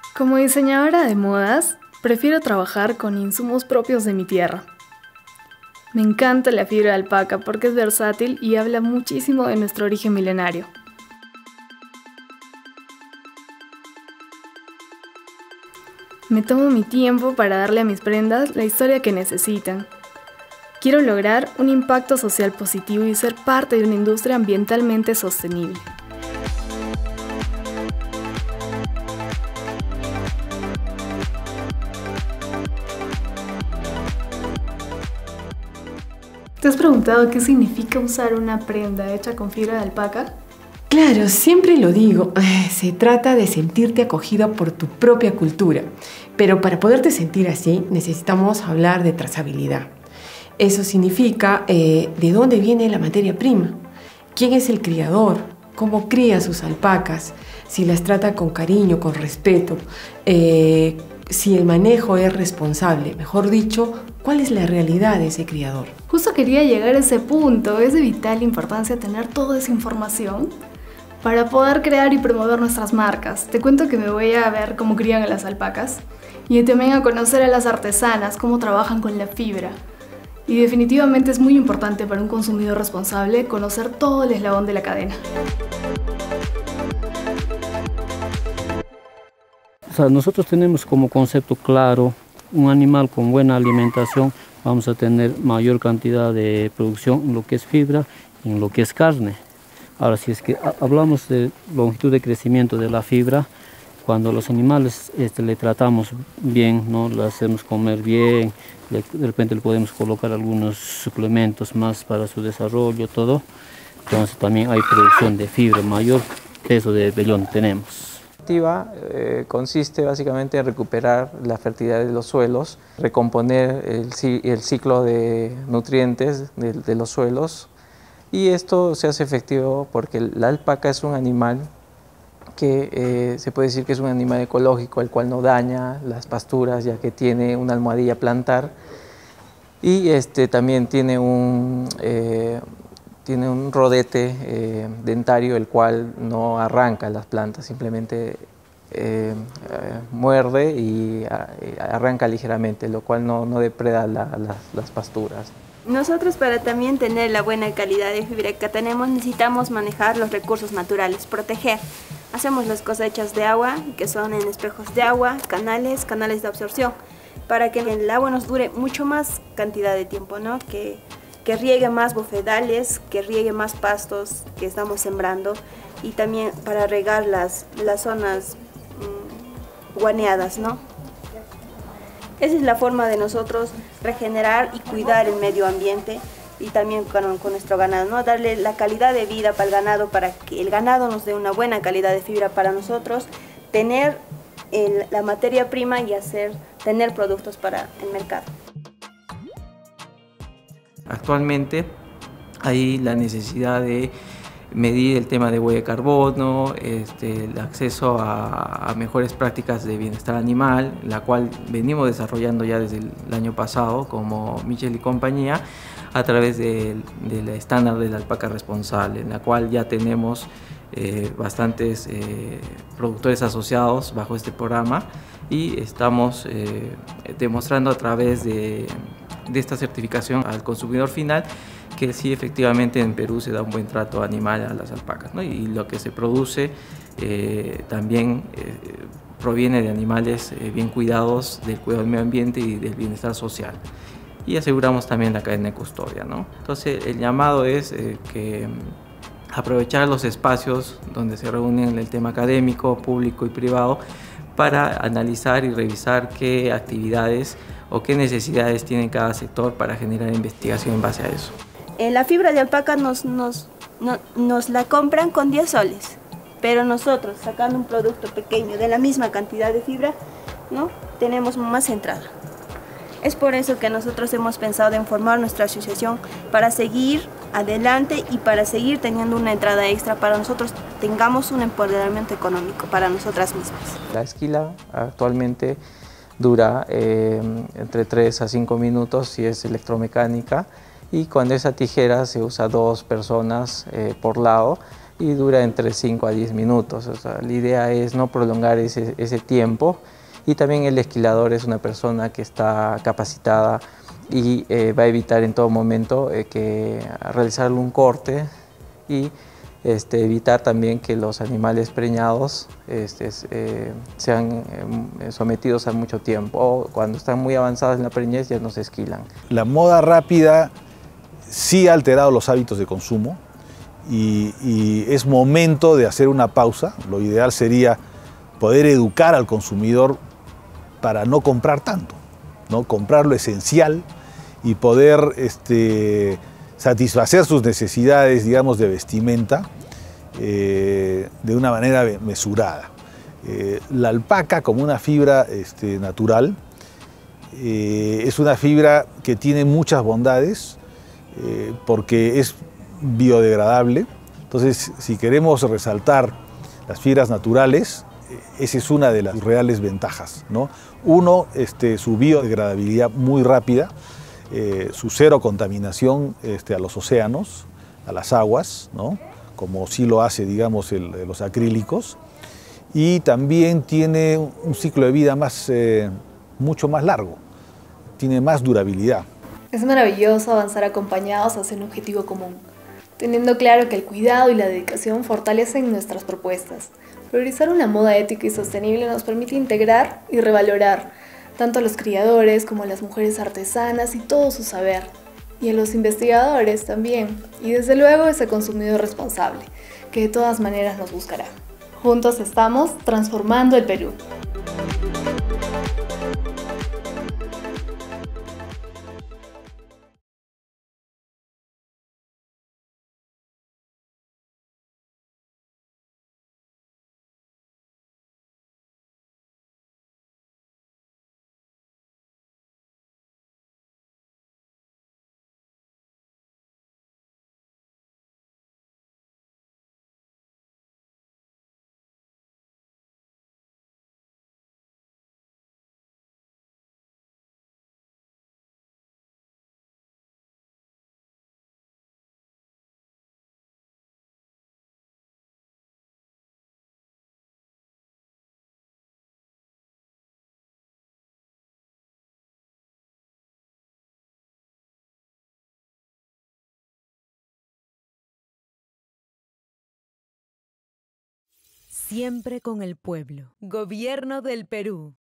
Como diseñadora de modas, prefiero trabajar con insumos propios de mi tierra. Me encanta la fibra de alpaca porque es versátil y habla muchísimo de nuestro origen milenario. Me tomo mi tiempo para darle a mis prendas la historia que necesitan. Quiero lograr un impacto social positivo y ser parte de una industria ambientalmente sostenible. ¿Te has preguntado qué significa usar una prenda hecha con fibra de alpaca? Claro, siempre lo digo, se trata de sentirte acogida por tu propia cultura, pero para poderte sentir así necesitamos hablar de trazabilidad. Eso significa de dónde viene la materia prima, quién es el criador, cómo cría sus alpacas, si las trata con cariño, con respeto, si el manejo es responsable, mejor dicho, cuál es la realidad de ese criador. Justo quería llegar a ese punto, es de vital importancia tener toda esa información para poder crear y promover nuestras marcas. Te cuento que me voy a ver cómo crían a las alpacas y también a conocer a las artesanas, cómo trabajan con la fibra. Y definitivamente es muy importante para un consumidor responsable conocer todo el eslabón de la cadena. Nosotros tenemos como concepto claro, un animal con buena alimentación, vamos a tener mayor cantidad de producción en lo que es fibra y en lo que es carne. Ahora, si es que hablamos de longitud de crecimiento de la fibra, cuando los animales le tratamos bien, ¿no? Le hacemos comer bien, de repente le podemos colocar algunos suplementos más para su desarrollo, todo. Entonces también hay producción de fibra, mayor peso de velón tenemos. Consiste básicamente en recuperar la fertilidad de los suelos, recomponer el ciclo de nutrientes de los suelos, y esto se hace efectivo porque la alpaca es un animal que se puede decir que es un animal ecológico, el cual no daña las pasturas ya que tiene una almohadilla plantar y también tiene un rodete dentario el cual no arranca las plantas, simplemente muerde y arranca ligeramente, lo cual no depreda las pasturas. Nosotros para también tener la buena calidad de fibra que tenemos necesitamos manejar los recursos naturales, proteger. Hacemos las cosechas de agua, que son en espejos de agua, canales de absorción, para que el agua nos dure mucho más cantidad de tiempo, ¿no? Que riegue más bofedales, que riegue más pastos que estamos sembrando y también para regar las zonas guaneadas, ¿no? Esa es la forma de nosotros regenerar y cuidar el medio ambiente y también con nuestro ganado, ¿no? Darle la calidad de vida para el ganado, para que el ganado nos dé una buena calidad de fibra para nosotros, tener la materia prima y tener productos para el mercado. Actualmente hay la necesidad de medir el tema de huella de carbono, el acceso a mejores prácticas de bienestar animal, la cual venimos desarrollando ya desde el año pasado como Michel y compañía a través del estándar de la alpaca responsable, en la cual ya tenemos bastantes productores asociados bajo este programa y estamos demostrando a través de esta certificación al consumidor final que sí, efectivamente en Perú se da un buen trato animal a las alpacas, ¿no? Y lo que se produce también proviene de animales bien cuidados, del cuidado del medio ambiente y del bienestar social. Y aseguramos también la cadena de custodia, ¿no? Entonces el llamado es que aprovechar los espacios donde se reúnen el tema académico, público y privado para analizar y revisar qué actividades o qué necesidades tiene cada sector para generar investigación en base a eso. La fibra de alpaca nos la compran con 10 soles, pero nosotros sacando un producto pequeño de la misma cantidad de fibra, ¿no? Tenemos más entrada. Es por eso que nosotros hemos pensado en formar nuestra asociación para seguir adelante y para seguir teniendo una entrada extra para nosotros, tengamos un empoderamiento económico para nosotras mismas. La esquila actualmente dura entre 3 a 5 minutos si es electromecánica y cuando esa tijera se usa 2 personas por lado y dura entre 5 a 10 minutos. O sea, la idea es no prolongar ese tiempo, y también el esquilador es una persona que está capacitada y va a evitar en todo momento que realizar un corte y evitar también que los animales preñados sean sometidos a mucho tiempo, o cuando están muy avanzadas en la preñez ya no se esquilan. La moda rápida sí ha alterado los hábitos de consumo y es momento de hacer una pausa. Lo ideal sería poder educar al consumidor para no comprar tanto, ¿no? Comprar lo esencial y poder satisfacer sus necesidades, digamos, de vestimenta de una manera mesurada. La alpaca, como una fibra natural, es una fibra que tiene muchas bondades porque es biodegradable. Entonces, si queremos resaltar las fibras naturales, esa es una de las reales ventajas, ¿no? Uno, su biodegradabilidad muy rápida, su cero contaminación a los océanos, a las aguas, ¿no? Como sí lo hace, digamos, los acrílicos, y también tiene un ciclo de vida mucho más largo, tiene más durabilidad. Es maravilloso avanzar acompañados hacia un objetivo común, teniendo claro que el cuidado y la dedicación fortalecen nuestras propuestas. Priorizar una moda ética y sostenible nos permite integrar y revalorar tanto a los criadores como a las mujeres artesanas y todo su saber, y a los investigadores también, y desde luego ese consumidor responsable, que de todas maneras nos buscará. Juntos estamos transformando el Perú. Siempre con el pueblo. Gobierno del Perú.